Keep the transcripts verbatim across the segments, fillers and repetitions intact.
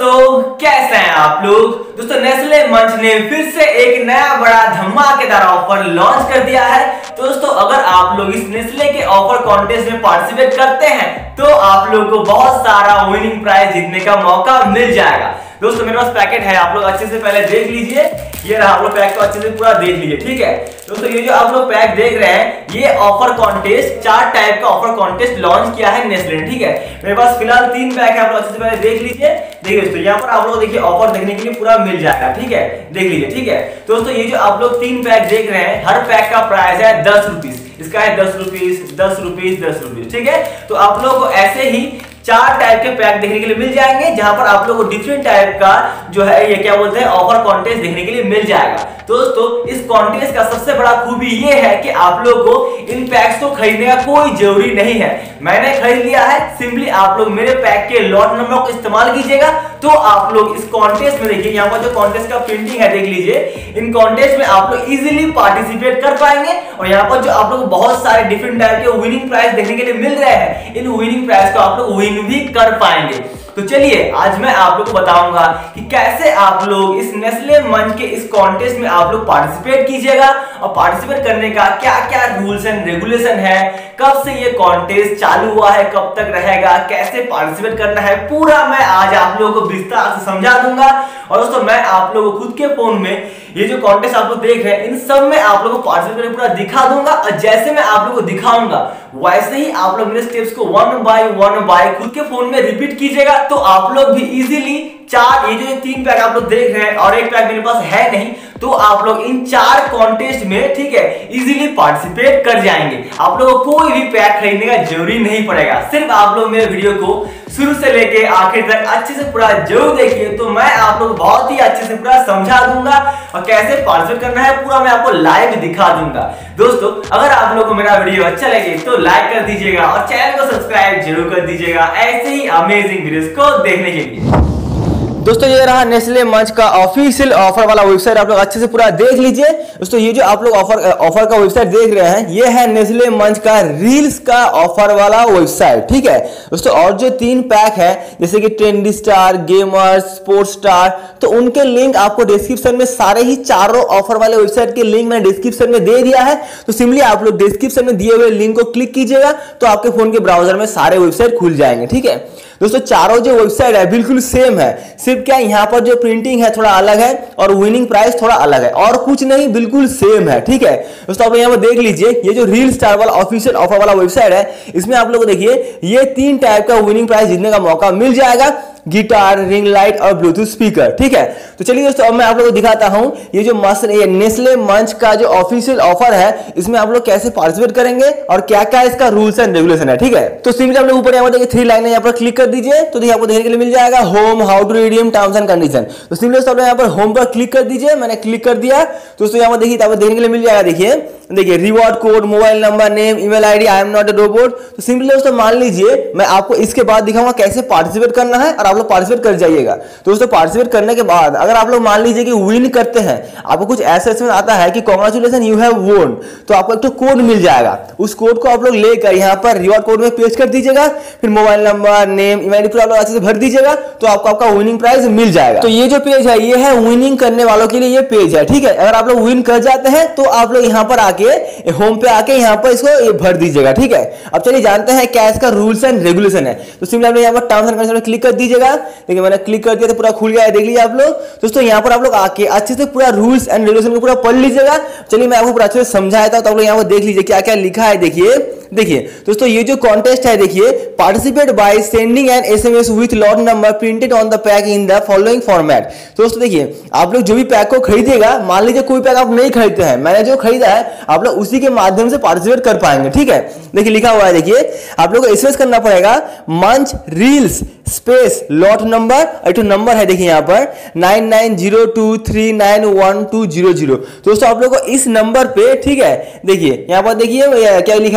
दोस्तों कैसे हैं आप लोग। दोस्तों नेस्ले मंच ने फिर से एक नया बड़ा धमाकेदार ऑफर लॉन्च कर दिया है। तो दोस्तों अगर आप लोग इस नेस्ले के ऑफर कॉन्टेस्ट में पार्टिसिपेट करते हैं तो आप लोग को बहुत सारा विनिंग प्राइज जीतने का मौका मिल जाएगा। दोस्तों मेरे पास पैकेट है, आप लोग अच्छे से पहले देख लीजिए। ये रहा, आप लोग पैक को अच्छे से पूरा देख लीजिए, ठीक है। दोस्तों ये जो आप लोग पैक देख रहे हैं ये ऑफर कॉन्टेस्ट, चार टाइप का ऑफर कॉन्टेस्ट लॉन्च किया है नेस्ले ने, ठीक है। मेरे पास फिलहाल तीन पैक है, आप लोग अच्छे से पहले देख लीजिए। देखिए दोस्तों यहाँ पर आप लोग देखिए ऑफर देखने के लिए पूरा मिल जाएगा, ठीक है, देख लीजिए, ठीक है। दोस्तों ये जो आप लोग तीन पैक देख रहे हैं हर पैक का प्राइस है दस रुपीज, इसका है दस रुपीज दस रुपीज दस रुपीज, ठीक है। तो आप लोग को ऐसे ही चार टाइप के पैक देखने के लिए मिल जाएंगे जहां पर आप लोगों को डिफरेंट टाइप का जो है ये क्या बोलते हैं ऑफर कॉन्टेस्ट देखने के लिए मिल जाएगा। तो दोस्तों इस कॉन्टेस्ट का सबसे बड़ा खूबी ये है कि आप लोग को इन पैक्स को खरीदने का कोई जरूरी नहीं है। मैंने खरीद लिया है, सिंपली आप लोग मेरे पैक के लॉट नंबर को इस्तेमाल कीजिएगा तो आप लोग इस कॉन्टेस्ट में देखिए यहाँ पर जो कॉन्टेस्ट का प्रिंटिंग है देख लीजिए। इन कॉन्टेस्ट में आप लोग इजीली पार्टिसिपेट कर पाएंगे और यहाँ पर जो आप लोग बहुत सारे डिफरेंट टाइप के विनिंग प्राइज देखने के लिए मिल रहे हैं, इन विनिंग प्राइज को आप लोग विन भी कर पाएंगे। तो चलिए आज मैं आप लोग को बताऊंगा कि कैसे आप लोग इस नेस्ले मंच के इस कॉन्टेस्ट में आप लोग पार्टिसिपेट कीजिएगा और पार्टिसिपेट करने का क्या क्या रूल्स एंड रेगुलेशन है, कब से ये कॉन्टेस्ट चालू हुआ है, कब तक रहेगा, कैसे पार्टिसिपेट करना है, पूरा मैं आज आप लोगों को विस्तार से समझा दूंगा। और दोस्तों मैं आप लोगों को खुद के फोन में ये जो कॉन्टेस्ट आप लोग देख रहे हैं इन सब में आप लोगों को पार्टिसिपेट करके पूरा दिखा दूंगा और जैसे मैं आप लोगों को दिखाऊंगा वैसे ही आप लोग मेरे स्टेप्स को वन बाय वन बाय खुद के फोन में रिपीट कीजिएगा तो आप लोग भी इजीली चार ये जो तीन पैक आप लोग देख रहे हैं और एक पैक मेरे पास है नहीं तो आप लोग इन चार कॉन्टेस्ट में, ठीक है, इजीली पार्टिसिपेट कर जाएंगे। आप लोगों को कोई भी पैक खरीदने का जरूरी नहीं पड़ेगा, सिर्फ आप लोग मेरे वीडियो को शुरू से लेके आखिर तक अच्छे से पूरा जरूर देखिए तो मैं आप लोग बहुत ही अच्छे से पूरा समझा दूंगा और कैसे पार्टिसिपेट करना है पूरा मैं आपको लाइव दिखा दूंगा। दोस्तों अगर आप लोगों को मेरा वीडियो अच्छा लगे तो लाइक कर दीजिएगा और चैनल को सब्सक्राइब जरूर कर दीजिएगा ऐसे ही अमेजिंग वीडियोस को देखने के लिए। दोस्तों ये रहा नेस्ले मंच का ऑफिशियल ऑफर वाला वेबसाइट, आप लोग अच्छे से पूरा देख लीजिए। दोस्तों ये जो आप लोग ऑफर ऑफर का वेबसाइट देख रहे हैं ये है नेस्ले मंच का रील्स का ऑफर वाला वेबसाइट, ठीक है। दोस्तों और जो तीन पैक है जैसे कि trendy star, gamers, sports star, तो उनके लिंक आपको डिस्क्रिप्शन में सारे ही चारों ऑफर वाले वेबसाइट के लिंक मैंने डिस्क्रिप्शन में दे दिया है। तो सिंपली आप लोग डिस्क्रिप्शन में दिए हुए लिंक को क्लिक कीजिएगा तो आपके फोन के ब्राउजर में सारे वेबसाइट खुल जाएंगे, ठीक है। दोस्तों चारों जो वेबसाइट है बिल्कुल सेम है, सिर्फ क्या यहाँ पर जो प्रिंटिंग है थोड़ा अलग है और विनिंग प्राइस थोड़ा अलग है और कुछ नहीं, बिल्कुल सेम है, ठीक है। दोस्तों आप यहाँ पर देख लीजिए ये जो रील स्टार वाला ऑफिशियल ऑफर वाला वेबसाइट है इसमें आप लोग देखिए ये तीन टाइप का विनिंग प्राइस जीतने का मौका मिल जाएगा, गिटार, रिंग लाइट और ब्लूटूथ स्पीकर, ठीक है। तो चलिए दोस्तों अब मैं आप लोगों को दिखाता हूं ये जो मस्त ये नेस्ले मंच का जो ऑफिशियल ऑफर है इसमें आप लोग कैसे पार्टिसिपेट करेंगे और क्या क्या इसका रूल्स एंड रेगुलेशन है, ठीक है। तो सिंपली आप लोग ऊपर यहाँ पर देखिए थ्री लाइन है, यहाँ पर क्लिक कर दीजिए तो देखिए आपको देखने के लिए मिल जाएगा home, how to redeem, terms and condition. तो सिंपली दोस्तों यहाँ पर होम पर क्लिक कर दीजिए, मैंने क्लिक कर दिया। दोस्तों यहाँ पर देखिए आपको देखने के लिए मिल जाएगा, देखिए देखिए reward code, mobile number, name, email ID, I am not a robot. तो सिंपली दोस्तों मान लीजिए मैं आपको इसके बाद दिखाऊंगा कैसे पार्टिसिपेट करना है और आप लोग पार्टिसिपेट कर जाइएगा। तो दोस्तों पार्टिसिपेट करने के बाद अगर आप लोग मान लीजिए कि विन करते हैं, आपको कुछ ऐसा इसमें आता है कि कांग्रेचुलेशन यू हैव वोन, तो आपको एक तो कोड मिल जाएगा, उस कोड को आप लोग लेकर यहाँ पर रिवॉर्ड कोड में पेस्ट कर दीजिएगा, फिर mobile number, name, email ID आप लोग अच्छे से भर दीजिएगा तो आपको आपका विनिंग प्राइज मिल जाएगा। तो ये जो पेज है ये है विनिंग करने वालों के लिए ये पेज है, ठीक है। अगर आप लोग विन कर जाते हैं तो आप लोग यहाँ पर आके होम पे आके यहाँ पर इसको भर दीजिएगा, ठीक है। अब चलिए जानते हैं क्या इसका रूल्स एंड रेगुलेशन है। तो सिंपली आप यहाँ पर टर्म्स एंड कंडीशन में क्लिक कर दीजिएगा, देखिए मैंने क्लिक कर दिया तो पूरा खुल गया है, देख लीजिए आप लोग। दोस्तों यहाँ पर आप लोग आके अच्छे से पूरा रूल्स एंड रेगुलेशन को पूरा पढ़ लीजिएगा। चलिए मैं आपको पूरा अच्छे से समझाया था तो आप लोग यहाँ पर देख लीजिए क्या क्या लिखा है। देखिए देखिए दोस्तों ये जो कॉन्टेस्ट है देखिए participate by sending an SMS with lot number printed on the pack in the following format. दोस्तों देखिए आप लोग जो भी पैक को खरीदेगा, मान लीजिए कोई पैक आप नहीं खरीदते हैं, मैंने जो खरीदा है आप लोग उसी के माध्यम से पार्टिसिपेट कर पाएंगे, ठीक है। देखिए लिखा हुआ है, देखिए आप लोग को एसएमएस करना पड़ेगा Munch reels space lot number, एक नंबर है देखिए यहाँ पर nine nine zero two three nine one two zero zero. दोस्तों आप लोग को इस नंबर पे, ठीक है, देखिए यहाँ पर देखिए क्या लिखा है, देखिए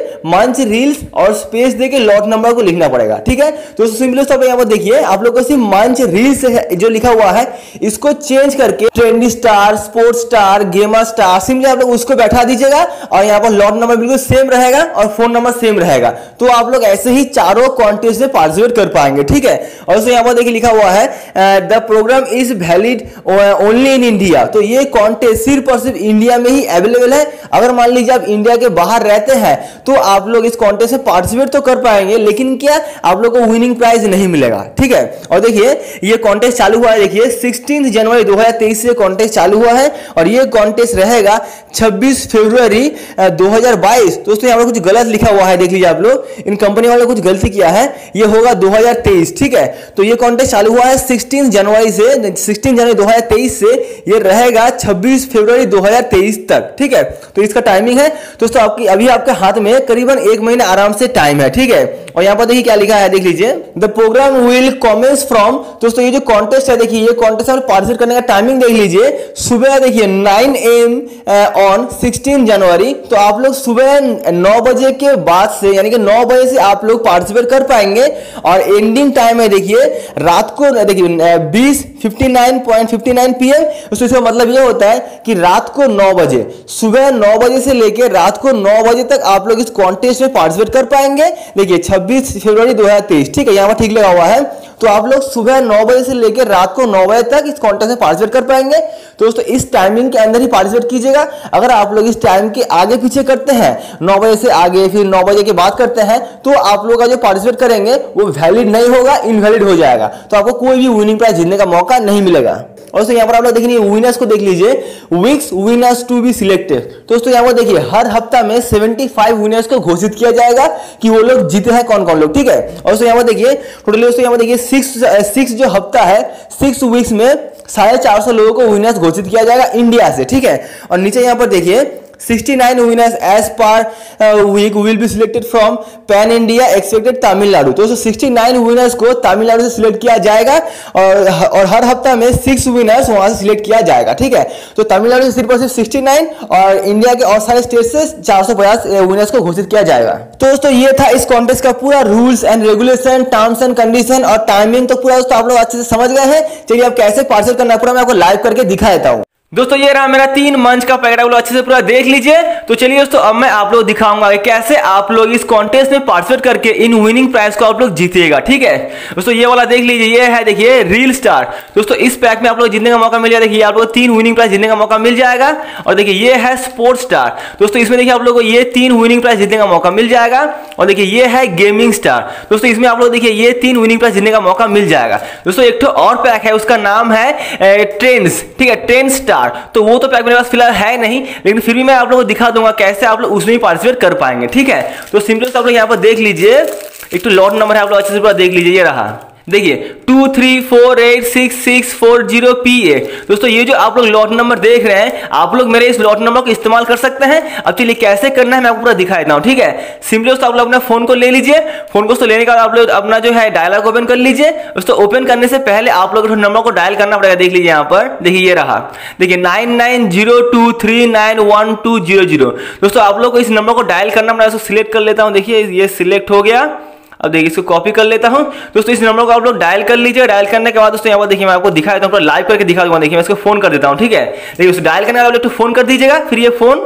मंच रील्स और स्पेस देके लॉट नंबर को लिखना पड़ेगा, ठीक है। तो सिंपली आप यहाँ पर देखिए, आप लोग को सिर्फ मंच रील्स जो लिखा हुआ है इसको चेंज करके trendy star, sports star, gamer star, simply आप लोग उसको बैठा दीजिएगा और यहाँ पर लॉट नंबर बिल्कुल सेम रहेगा और फोन नंबर सेम रहेगा। तो आप लोग ऐसे ही चारों कॉन्टेस्ट में पार्टिसिपेट कर पाएंगे, ठीक है। और यहाँ पर देखिए लिखा हुआ है the program is valid only in India. तो ये कॉन्टेस्ट सिर्फ और सिर्फ इंडिया में ही अवेलेबल है। अगर मान लीजिए आप इंडिया के बाहर रहते हैं तो आप लोग इस कॉन्टेस्ट में पार्टिसिपेट तो कर पाएंगे, लेकिन क्या आप लोग को विनिंग प्राइज नहीं मिलेगा, ठीक है। और देखिए ये कॉन्टेस्ट चालू हुआ है, देखिए सोलह जनवरी दो हज़ार तेईस से कॉन्टेस्ट चालू हुआ है और ये कॉन्टेस्ट रहेगा छब्बीस फरवरी दो हज़ार बाईस। दोस्तों यहाँ पर कुछ गलत लिखा हुआ है, देख लीजिए आप लोग, इन कंपनी वालों ने कुछ गलती किया है, ये होगा दो हज़ार तेईस, ठीक है। तो ये कॉन्टेस्ट चालू हुआ है सोलह जनवरी से, सोलह जनवरी दो हज़ार तेईस से ये रहेगा छब्बीस फरवरी दो हज़ार तेईस तक, ठीक है। तो इसका टाइमिंग है दोस्तों, आपकी अभी आपके हाथ में करीबन एक महीने आराम से टाइम है, ठीक है। और यहाँ पर देखिए क्या लिखा है, देख लीजिए, the program will commence from, दोस्तों ये जो कॉन्टेस्ट है, देखिए ये कॉन्टेस्ट में पार्टिसिपेट करने का टाइमिंग देख लीजिए, सुबह देखिए नाइन ए एम ऑन सोलह जनवरी। तो आप लोग सुबह नौ बजे के बाद से, यानी कि नौ बजे से आप लोग पार्टिसिपेट कर पाएंगे और एंडिंग टाइम है देखिए रात को, देखिए बीस fifty nine point fifty nine P M. इसका मतलब ये होता है कि रात को नौ बजे, सुबह नौ बजे से लेकर रात को नौ बजे तक आप लोग इस कॉन्टेस्ट में पार्टिसिपेट कर पाएंगे। देखिए छब्बीस फरवरी दो हज़ार तेईस, ठीक है, यहाँ पर ठीक लगा हुआ है। तो आप लोग सुबह नौ बजे से लेकर रात को नौ बजे तक इस कॉन्टेस्ट में पार्टिसिपेट कर पाएंगे। तो दोस्तों इस टाइमिंग के अंदर ही पार्टिसिपेट कीजिएगा। अगर आप लोग इस टाइम के आगे पीछे करते हैं, नौ बजे से आगे फिर नौ बजे के बाद करते हैं, तो आप लोग का जो पार्टिसिपेट करेंगे वो वैलिड नहीं होगा, इनवैलिड हो जाएगा। तो आपको कोई भी विनिंग प्राइज जीतने का मौका नहीं मिलेगा। और दोस्तों यहाँ पर आप लोग देखिए विनर्स को देख लीजिए, weeks winners to be selected. तो दोस्तों यहाँ पर देखिए हर हफ्ता में पचहत्तर विनर्स को घोषित किया जाएगा कि वो लोग जीते हैं कौन कौन लोग, ठीक है। और दोस्तों यहाँ पर देखिए टोटली दोस्तों यहाँ पर देखिए सिक्स सिक्स जो हफ्ता है, सिक्स वीक्स में साढ़े चार सौ लोगों को विनर्स घोषित किया जाएगा इंडिया से, ठीक है। और नीचे यहाँ पर देखिए उनहत्तर winners as per uh, week will be selected from pan India expected Tamil Nadu. तो उनहत्तर winners को तमिलनाडु से सिलेक्ट किया जाएगा और और हर हफ्ता में सिक्स विनर्स वहां से सिलेक्ट किया जाएगा, ठीक है। तो तमिलनाडु से सिर्फ और सिर्फ उनहत्तर और इंडिया के और सारे स्टेट से चार सौ पचास विनर्स को घोषित किया जाएगा। तो दोस्तों ये था इस कॉन्टेस्ट का पूरा rules and regulation, terms and condition और टाइमिंग। तो पूरा दोस्तों आप लोग अच्छे से समझ गए हैं। चलिए आप कैसे पार्टिसिपेट करना है पूरा मैं आपको लाइव करके दिखा देता हूँ। दोस्तों ये रहा मेरा तीन मंच का पैकेट, आप लोग अच्छे से पूरा देख लीजिए। तो चलिए दोस्तों अब मैं आप लोग दिखाऊंगा कि कैसे आप लोग इस कॉन्टेस्ट में पार्टिसिपेट करके इन विनिंग प्राइज को आप लोग जीतिएगा, ठीक है। दोस्तों ये वाला देख लीजिए, ये है देखिए रील स्टार। दोस्तों इस पैक में आप लोग जीतने का मौका मिल जाएगा, देखिए आप लोग तीन विनिंग प्राइज जीतने का मौका मिल जाएगा। और देखिए ये है स्पोर्ट्स स्टार। दोस्तों इसमें देखिए आप लोग को ये तीन विनिंग प्राइज जीतने का मौका मिल जाएगा। और देखिए ये है गेमिंग स्टार। दोस्तों इसमें आप लोग देखिए ये तीन विनिंग प्राइज जीतने का मौका मिल जाएगा। दोस्तों एक तो और पैक है, उसका नाम है ट्रेंड्स, ठीक है, ट्रेंड स्टार। तो वो तो पैक मेरे पास फिलहाल है नहीं, लेकिन फिर भी मैं आप लोगों को दिखा दूंगा कैसे आप लोग उसमें ही पार्टिसिपेट कर पाएंगे, ठीक है। तो सिंपल से आप लोग यहाँ पर देख लीजिए, एक तो लॉट नंबर है, आप लोग अच्छे से पूरा देख लीजिए, ये रहा देखिए two three four eight six six four zero P A. दोस्तों ये जो आप लोग लॉट नंबर देख रहे हैं, आप लोग मेरे इस लॉट नंबर को इस्तेमाल कर सकते हैं। अब चलिए कैसे करना है मैं आपको पूरा दिखा देता हूँ, ठीक है। सिंपली दोस्तों आप लोग अपने फोन को ले लीजिए, फोन को दोस्तों लेने के बाद आप लोग अपना जो है डायलर को ओपन कर लीजिए। दोस्तों ओपन करने से पहले आप लोग नंबर को डायल करना पड़ेगा, देख लीजिए यहाँ पर, देखिए ये रहा, देखिए nine nine zero two three nine one two zero zero. दोस्तों आप लोग को इस नंबर को डायल करना पड़ेगा। इसको सिलेक्ट कर लेता हूँ, देखिए ये सिलेक्ट हो गया। अब देखिए इसको कॉपी कर लेता हूं। दोस्तों इस नंबर को आप लोग डायल कर लीजिए। डायल करने के बाद दोस्तों यहाँ पर देखिए मैं आपको दिखा देता हूँ, लाइव करके दिखा दूंगा। देखिए मैं इसको फोन कर देता हूँ, ठीक है। देखिए उस डायल करने के बाद फोन कर दीजिएगा, फिर ये फोन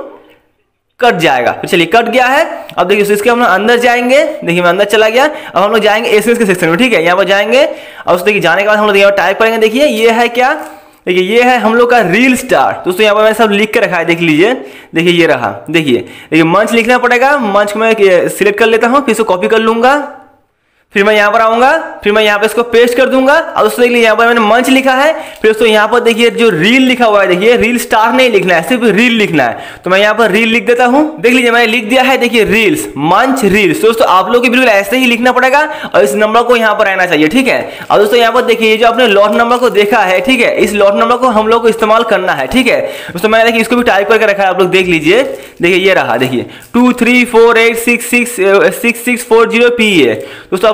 कट जाएगा। तो चलिए कट गया है। अब देखिए इसके हम अंदर जाएंगे, देखिए मैं अंदर चला गया। अब हम लोग जाएंगे एसएमएस के सेक्शन में, ठीक है। यहाँ पर जाएंगे और उस देखिए जाने के बाद हम लोग टाइप करेंगे, देखिए ये है क्या, देखिए ये है हम लोग का रील स्टार। दोस्तों यहाँ पर मैंने सब लिख के रखा है, देख लीजिए, देखिए ये रहा, देखिए देखिए मंच लिखना पड़ेगा। मंच को मैं सिलेक्ट कर लेता हूँ, फिर इसको कॉपी कर लूंगा, फिर मैं यहाँ पर आऊंगा, फिर मैं यहाँ पे इसको पेस्ट कर दूंगा। और दोस्तों देखिए यहाँ पर मैंने मंच लिखा है, फिर दोस्तों यहाँ पर देखिए जो रील लिखा हुआ है, देखिए रील स्टार नहीं लिखना है, सिर्फ रील लिखना है। तो मैं यहाँ पर रील लिख देता हूँ, देख लीजिए मैंने लिख दिया है, देखिए रील्स मंच रील्स। दोस्तों आप लोग को बिल्कुल ऐसे ही लिखना पड़ेगा और इस नंबर को यहाँ पर रहना चाहिए, ठीक है। और दोस्तों यहाँ पर देखिए जो आपने लॉट नंबर को देखा है, ठीक है, इस लॉट नंबर को हम लोग को इस्तेमाल करना है, ठीक है। दोस्तों मैंने देखिए इसको भी टाइप करके रखा है, आप लोग देख लीजिए, देखिए ये रहा, देखिए two three four eight six six six six four zero P A. दोस्तों आप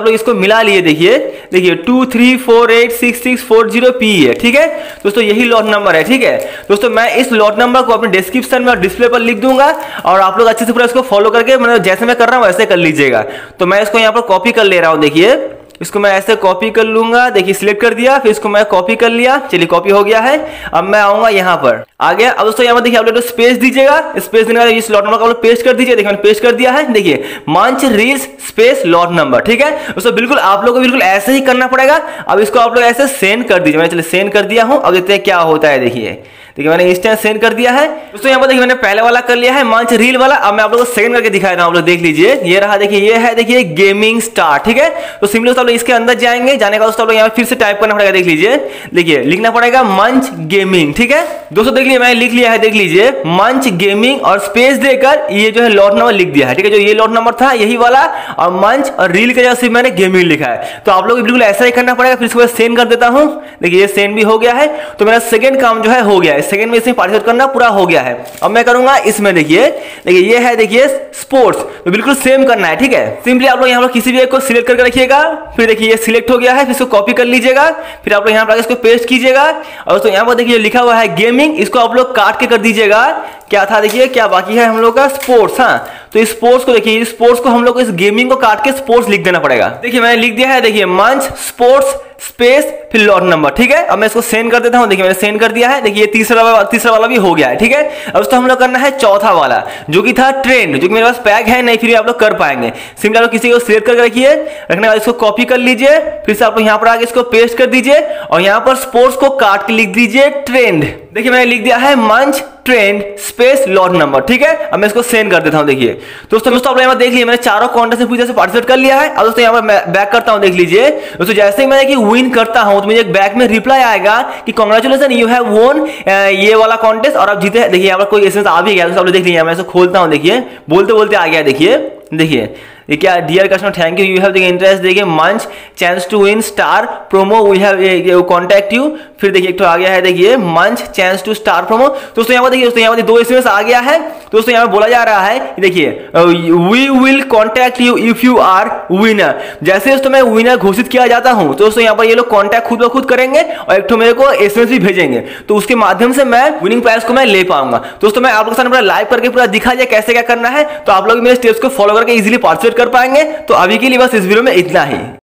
लोग इसको मिला लिए, देखिए देखिए two three four eight six six four zero P है, ठीक है दोस्तों, यही लॉट नंबर है। ठीक है दोस्तों, मैं इस लॉट नंबर को अपने डिस्क्रिप्शन में और डिस्प्ले पर लिख दूंगा और आप लोग अच्छे से पूरा इसको फॉलो करके, मतलब जैसे मैं कर रहा हूँ वैसे कर लीजिएगा। तो मैं इसको यहाँ पर कॉपी कर ले रहा हूँ, देखिए इसको मैं ऐसे कॉपी कर लूंगा, देखिए सिलेक्ट कर दिया, फिर इसको मैं कॉपी कर लिया, चलिए कॉपी हो गया है। अब मैं आऊंगा यहाँ पर, आ गया। अब दोस्तों यहाँ पर देखिए आप लोग स्पेस दीजिएगा, स्पेस देने के बाद इस लॉट नंबर को पेस्ट कर दीजिए, देखिए मैंने पेस्ट कर दिया है, देखिए मंच रील्स स्पेस लॉट नंबर। ठीक है दोस्तों, बिल्कुल आप लोग को बिल्कुल ऐसे ही करना पड़ेगा। अब इसको आप लोग ऐसे सेंड कर दीजिए, मैंने चलिए सेंड कर दिया हूँ। अब देखते हैं क्या होता है, देखिए देखिए मैंने इंस्टेंट सेंड कर दिया है दोस्तों। यहाँ पर देखिए मैंने पहले वाला कर लिया है मंच रील वाला। अब मैं आप लोगों को सेकंड करके दिखाया था, आप लोग देख लीजिए, ये रहा, देखिए ये है, देखिए गेमिंग स्टार। ठीक है तो सिंपली दोस्तों आप लोग इसके अंदर जाएंगे, जाने का दोस्तों आप लोग यहाँ फिर से टाइप करना पड़ेगा, देख लीजिए, देखिए लिखना पड़ेगा मंच गेमिंग। ठीक है दोस्तों, देख लीजिए मैंने लिख लिया है, देख लीजिए मंच गेमिंग और स्पेस देकर ये जो है लॉट नंबर लिख दिया है। ठीक है, जो ये लॉट नंबर था यही वाला, और मंच और रील के जगह सिर्फ मैंने गेमिंग लिखा है। तो आप लोग बिल्कुल ऐसा ही करना पड़ेगा। फिर इसको मैं सेंड कर देता हूँ, देखिए ये सेंड भी हो गया है। तो मेरा सेकंड काम जो है हो गया है, सेकंड में इसमें पार्टिसिपेट करना पूरा हो गया है। अब मैं करूंगा इसमें, देखिए देखिए ये है, देखिए स्पोर्ट्स, तो बिल्कुल सेम करना है। ठीक है, सिंपली आप लोग यहाँ पर किसी भी एक को सिलेक्ट करके रखिएगा, फिर देखिए ये सिलेक्ट हो गया है, फिर इसको कॉपी कर लीजिएगा, फिर आप लोग यहाँ पर इसको पेस्ट कीजिएगा। और दोस्तों यहाँ पर देखिए लिखा हुआ है गेमिंग, इसको आप लोग काट के कर दीजिएगा। क्या था, देखिए क्या बाकी है हम लोग का, स्पोर्ट्स। हाँ तो इस स्पोर्ट्स को देखिए, इस स्पोर्ट्स को हम लोग को इस गेमिंग को काट के स्पोर्ट्स लिख देना पड़ेगा। देखिए मैंने लिख दिया है, देखिए मंच स्पोर्ट्स स्पेस फिर लॉट नंबर। ठीक है, अब मैं इसको सेंड कर देता हूं, देखिए मैंने सेंड कर दिया है, देखिए तीसरा वाला तीसरा वाला भी हो गया है। ठीक है, अब दोस्तों हम लोग करना है चौथा वाला, जो कि था ट्रेंड, जो कि मेरे पास पैक है नहीं, फिर आप लोग कर पाएंगे। सिंपली आप लोग किसी को सिलेक्ट करके रखिए, रखने के बाद इसको कॉपी कर लीजिए, फिर से आप लोग यहाँ पर आके इसको पेस्ट कर दीजिए और यहाँ पर स्पोर्ट्स को काट के लिख दीजिए ट्रेंड। देखिए मैंने लिख दिया है मंच ट्रेंड स्पेस लॉट नंबर। ठीक है, अब मैं इसको सेंड कर देता हूं। देखिए दोस्तों दोस्तों आप यहाँ देख लीजिए, मैंने चारों कॉन्टेस्ट में पूरी तरह से पार्टिसिपेट कर लिया है। अब दोस्तों यहाँ पर मैं बैक करता हूं, देख लीजिए दोस्तों, जैसे ही मैं कि विन करता हूं तो मुझे एक बैक में रिप्लाई आएगा कि कांग्रेचुलेशन यू हैव वोन ये वाला कॉन्टेस्ट और आप जीते। देखिए यहाँ पर कोई एसएमएस आ भी गया, तो आप लोग देख लीजिए, मैं इसको खोलता हूं, देखिए बोलते बोलते आ गया, देखिए देखिए ये क्या, dear customer thank you you have the interest, देखिए Munch chance to win star promo we have contact you. फिर देखिए एक तो आ गया है, देखिए Munch chance to star promo. दोस्तों यहाँ पर देखिए, दोस्तों यहाँ पर दो एसएमएस आ गया है। दोस्तों यहाँ पर बोला जा रहा है, देखिए we will contact you if you are winner. जैसे दोस्तों मैं विनर घोषित किया जाता हूँ तो दोस्तों यहाँ पर ये लोग कॉन्टैक्ट खुद ब खुद करेंगे और एक तो मेरे को एसएमएस भी भेजेंगे, तो उसके माध्यम से मैं विनिंग प्राइज को मैं ले पाऊंगा। दोस्तों मैं आप लोगों के सामने पूरा लाइव करके पूरा दिखा दिया कैसे क्या करना है, तो आप लोग मेरे स्टेप्स को फॉलो करके इजीली पार्टिसिपेट कर पाएंगे। तो अभी के लिए बस इस वीडियो में इतना ही।